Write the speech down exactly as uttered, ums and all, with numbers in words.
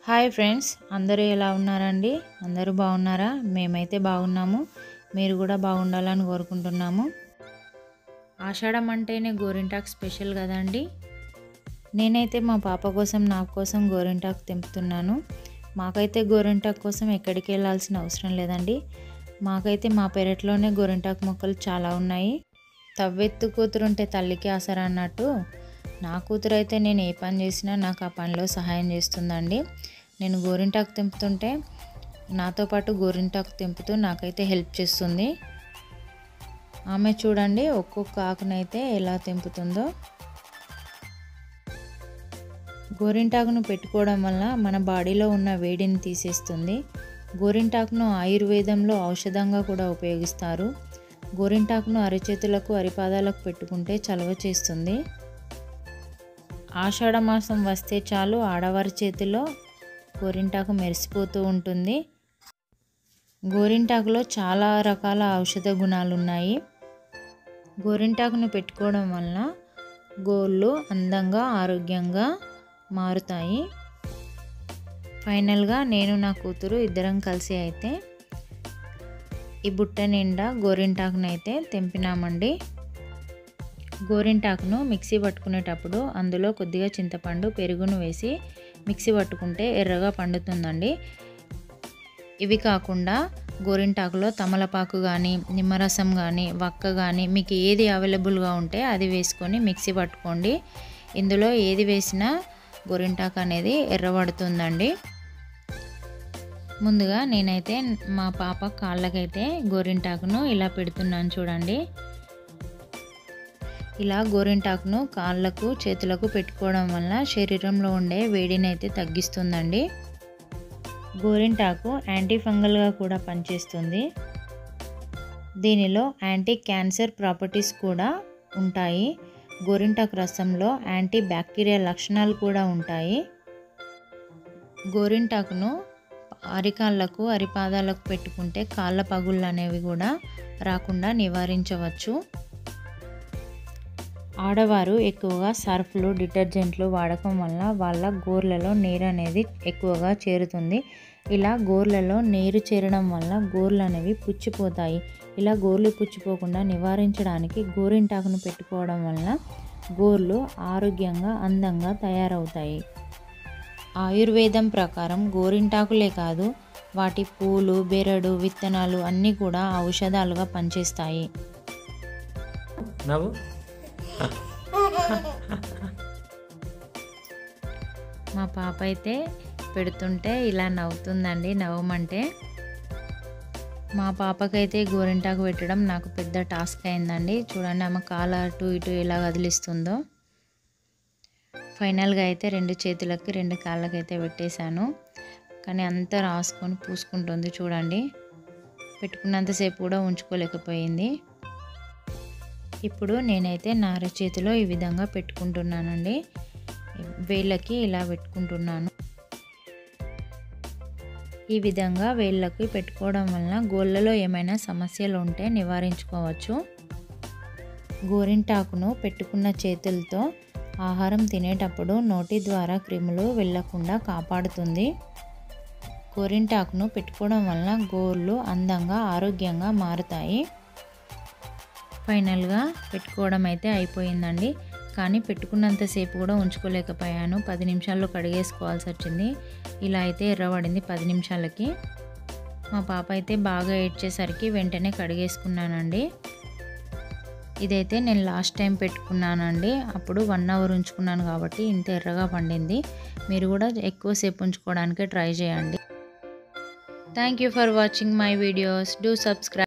Hi friends, అందరూ ఎలా ఉన్నారండి? అందరూ బాగున్నారా? మేమైతే బాగున్నాము. మీరు కూడా బాగుండాలని కోరుకుంటున్నాము. ఆషాఢం అంటేనే గోరింటాకు స్పెషల్ కదండి. నేనైతే మా పాప కోసం నా కోసం గోరింటాకు తెంపుతున్నాను. మాకైతే గోరింటాకు కోసం ఎక్కడికి వెళ్ళాల్సిన అవసరం లేదండి. మాకైతే మా పెరట్లోనే గోరింటాకు మొక్కలు చాలా ఉన్నాయి. తవ్వెత్తు కూతురుంటే తల్లికి ఆసరా అన్నట్టు నా కూతురు అయితే నేను ఏ పని చేసినా నాకు ఆ పనిలో సహాయం చేస్తుందండి. నేను గోరింటాకు తెంపుతుంటే నాతో పాటు గోరింటాకు తెంపుతూ నాకైతే హెల్ప్ చేస్తుంది. ఆమె చూడండి ఒక్కొక్క ఆకునైతే ఎలా తెంపుతుందో. గోరింటాకును పెట్టుకోవడం వల్ల మన బాడీలో ఉన్న వేడిని తీసేస్తుంది. గోరింటాకును ఆయుర్వేదంలో ఔషధంగా కూడా ఉపయోగిస్తారు. గోరింటాకును అరిచేతులకు అరిపాదాలకు పెట్టుకుంటే చలవ చేస్తుంది. ఆషాఢ మాసం వస్తే చాలు ఆడవారి చేతిలో గోరింటాకు మెరిసిపోతూ ఉంటుంది. గోరింటాకులో చాలా రకాల ఔషధ గుణాలు ఉన్నాయి. గోరింటాకును పెట్టుకోవడం వలన గోళ్ళు అందంగా ఆరోగ్యంగా మారుతాయి. ఫైనల్గా నేను నా కూతురు ఇద్దరం కలిసి అయితే ఈ బుట్ట నిండా గోరింటాకును అయితే తెంపినామండి. గోరింటాకును మిక్సీ పట్టుకునేటప్పుడు అందులో కొద్దిగా చింతపండు పెరుగును వేసి మిక్సీ పట్టుకుంటే ఎర్రగా పండుతుందండి. ఇవి కాకుండా గోరింటాకులో తమలపాకు కానీ నిమ్మరసం కానీ వక్క కానీ మీకు ఏది అవైలబుల్గా ఉంటే అది వేసుకొని మిక్సీ పట్టుకోండి. ఇందులో ఏది వేసినా గోరింటాకు అనేది ఎర్రబడుతుందండి. ముందుగా నేనైతే మా పాప కాళ్ళకైతే గోరింటాకును ఇలా పెడుతున్నాను చూడండి. ఇలా గోరింటాకును కాళ్ళకు చేతులకు పెట్టుకోవడం వల్ల శరీరంలో ఉండే వేడిని అయితే తగ్గిస్తుందండి. గోరింటాకు యాంటీ ఫంగల్గా కూడా పనిచేస్తుంది. దీనిలో యాంటీ క్యాన్సర్ ప్రాపర్టీస్ కూడా ఉంటాయి. గోరింటాకు రసంలో యాంటీ బ్యాక్టీరియల్ లక్షణాలు కూడా ఉంటాయి. గోరింటాకును అరికాళ్ళకు అరిపాదాలకు పెట్టుకుంటే కాళ్ళ పగుళ్ళు అనేవి కూడా రాకుండా నివారించవచ్చు. ఆడవారు ఎక్కువగా సర్ఫ్లు డిటర్జెంట్లు వాడకం వల్ల వాళ్ళ గోర్లలో నీరు అనేది ఎక్కువగా చేరుతుంది. ఇలా గోర్లలో నీరు చేరడం వల్ల గోర్లు అనేవి పుచ్చిపోతాయి. ఇలా గోర్లు పుచ్చిపోకుండా నివారించడానికి గోరింటాకును పెట్టుకోవడం వల్ల గోర్లు ఆరోగ్యంగా అందంగా తయారవుతాయి. ఆయుర్వేదం ప్రకారం గోరింటాకులే కాదు వాటి పూలు బెరడు విత్తనాలు అన్నీ కూడా ఔషధాలుగా పనిచేస్తాయి. మా పాప అయితే పెడుతుంటే ఇలా నవ్వుతుందండి. నవ్వమంటే మా పాపకైతే గోరింటాకు పెట్టడం నాకు పెద్ద టాస్క్ అయిందండి. చూడండి ఆమె కాలు అటు ఇటు ఎలా కదిలిస్తుందో. ఫైనల్గా అయితే రెండు చేతులకి రెండు కాళ్ళకైతే పెట్టేశాను. కానీ అంతా రాసుకొని పూసుకుంటుంది చూడండి. పెట్టుకున్నంతసేపు కూడా ఉంచుకోలేకపోయింది. ఇప్పుడు నేనైతే నా అరచేతిలో ఈ విధంగా పెట్టుకుంటున్నానండి. వేళ్ళకి ఇలా పెట్టుకుంటున్నాను. ఈ విధంగా వేళ్ళకి పెట్టుకోవడం వలన గోళ్ళలో ఏమైనా సమస్యలు ఉంటే నివారించుకోవచ్చు. గోరింటాకును పెట్టుకున్న చేతులతో ఆహారం తినేటప్పుడు నోటి ద్వారా క్రిములు వెళ్ళకుండా కాపాడుతుంది. గోరింటాకును పెట్టుకోవడం వలన గోళ్ళు అందంగా ఆరోగ్యంగా మారుతాయి. ఫైనల్గా పెట్టుకోవడం అయితే అయిపోయిందండి. కానీ పెట్టుకున్నంతసేపు కూడా ఉంచుకోలేకపోయాను. పది నిమిషాల్లో కడిగేసుకోవాల్సి వచ్చింది. ఇలా అయితే ఎర్రబడింది పది నిమిషాలకి. మా పాప అయితే బాగా ఏడ్చేసరికి వెంటనే కడిగేసుకున్నానండి. ఇదైతే నేను లాస్ట్ టైం పెట్టుకున్నానండి. అప్పుడు వన్ అవర్ ఉంచుకున్నాను కాబట్టి ఇంత ఎర్రగా పండింది. మీరు కూడా ఎక్కువసేపు ఉంచుకోవడానికి ట్రై చేయండి. Thank you for watching my videos. Do subscribe.